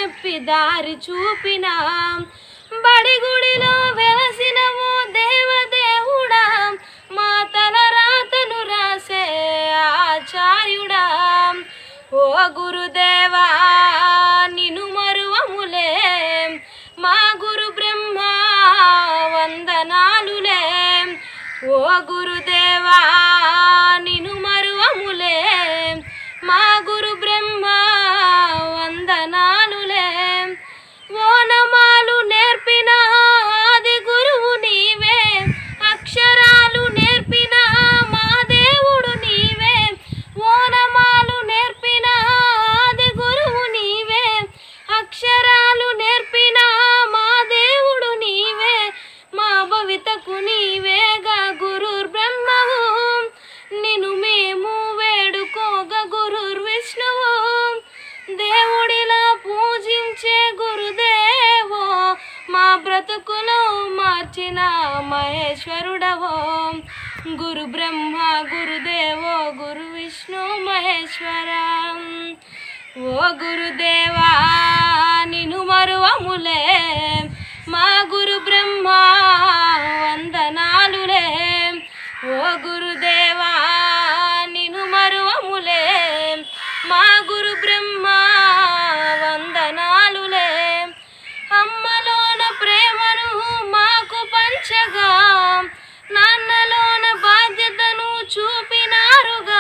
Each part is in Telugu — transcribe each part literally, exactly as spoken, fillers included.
చెప్పి దారి చూపిన బడి గుడిలో వెలసినవో దేవదేవుడా మా తల రాతను రాసే ఆచార్యుడా ఓ గురుదేవా నిను మరువములే మా గురు బ్రహ్మ వందనాలులే ఓ గురుదేవా నిను మరువములే మా గురు బ్రహ్మ వందనాలులే ఓనమాలు నేర్పిన ఆది గురువు నీవే అక్షరాలు నేర్పిన మా దేవుడు నీవే ఓనమాలు నేర్పిన ఆది గురువు నీవే అక్షరాలు నేర్పిన మా దేవుడు నీవే మా భవితకు నీవేగా గురుర్ బ్రహ్మవు నిన్ను మేము వేడుకోగా గురుర్ విష్ణువు దేవుడిలా పూజించే గురుదేవో మా బ్రతుకులో మార్చిన మహేశ్వరుడవో గురు బ్రహ్మ గురుదేవో గురు విష్ణు మహేశ్వర ఓ గురుదేవా నిను మరువములే మా గురు బ్రహ్మ వందనాలులే ఓ గురుదేవా నిను మరువములే మా గురు బ్రహ్మ వందనాలులే అమ్మలోన ప్రేమను మాకు పంచగా నాన్నలోన బాధ్యతను చూపినారుగా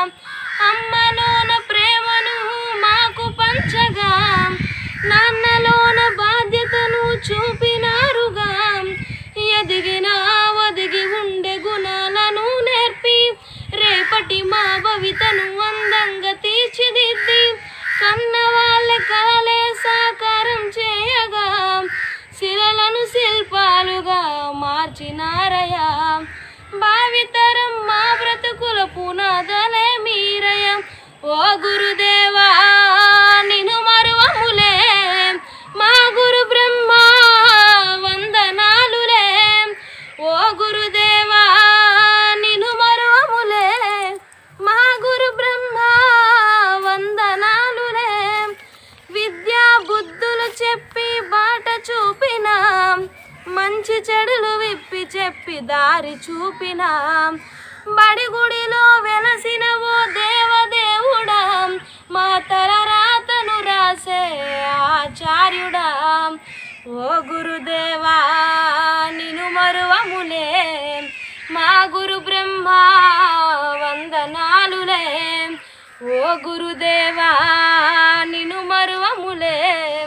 అమ్మలోన ప్రేమను మాకు పంచగా నాన్నలోన బాధ్యతను చూపినారుగా ఎదిగిన ఒదిగి ఉండే గుణాలను నేర్పి రేపటి మా భవితను అందంగా తీర్చిదిద్ది కన్న వాళ్ళ కలలే సాకారం చేయగా శిలలను శిల్పాలుగా మార్చినారయా భావితరం మా బ్రతుకుల పునాదలే మీరయ ఓ గురుదేవా నిను మరువములే మా గురు బ్రహ్మ వందనాలులే ఓ గురుదేవా నిను మరువములే మా గురు బ్రహ్మ వందనాలులే విద్యా బుద్ధులు చెప్పి బాట చూపిన మంచి చెడులు విప్పి చెప్పి దారి చూపిన బడి గుడిలో వెలసిన ఓ దేవదేవుడా మా తల రాతను రాసే ఆచార్యుడా ఓ గురుదేవా నిను మరువములే మా గురు బ్రహ్మ వందనాలులే ఓ గురుదేవా నిను మరువములే